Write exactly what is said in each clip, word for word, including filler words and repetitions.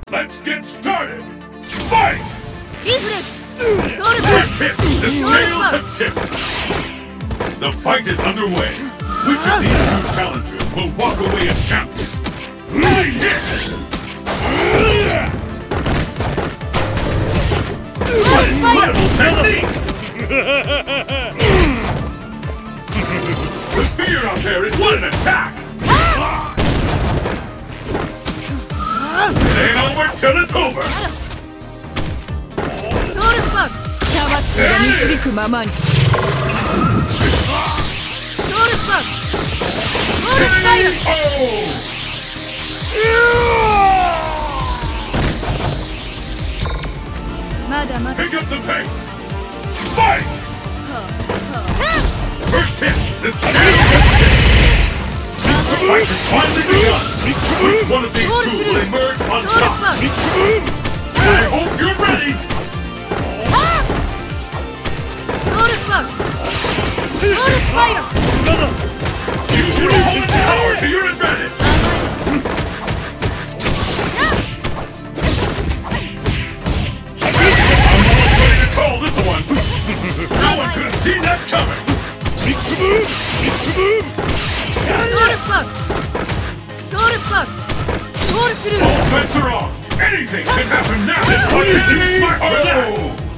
Let's get started! Fight! Reflex! First hit! The scales have tipped! The fight is underway. Which of these two challengers will walk away a champion? Nine hits! Incredible technique! The fear out there is what an attack! It ain't over till it's over! Soul Spark! 魂が導くままに Soul Spark! Soul Spider! Pick up the pace! Fight! First hit! The scale has tipped! The fight has finally begun! Which one of these two will emerge on top? I hope you're ready! Soul Spark! Soul Spider! Use your opponent's power to your advantage! Call this one! No one could have seen that coming! Soul Spark! Soul Spark! Soul Through! All bets are off! Anything can happen now! What did you smart for that?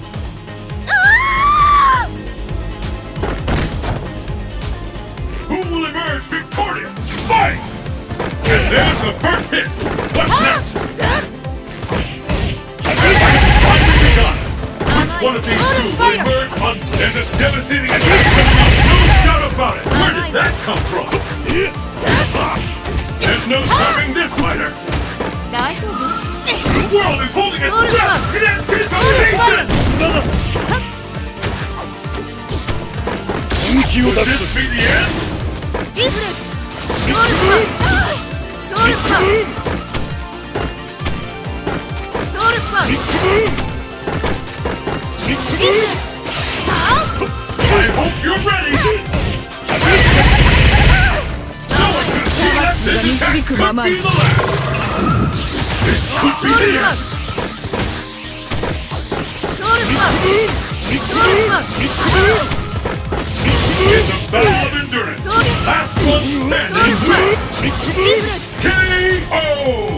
Who will emerge victorious? Fight! And there's the first hit! What's next? One of these two will emerge on... There's a devastating attack coming up! No doubt about it! Where did that come from? There's no stopping this fighter! The world is holding its breath in anticipation! Could this be the end? Soul Spark! Soul Spark! Soul Spark! I hope you're ready! No one could see that this attack could be the last! This could be the end! Soul Spark! Soul Spark! It's a battle of endurance! Last one standing wins! K O!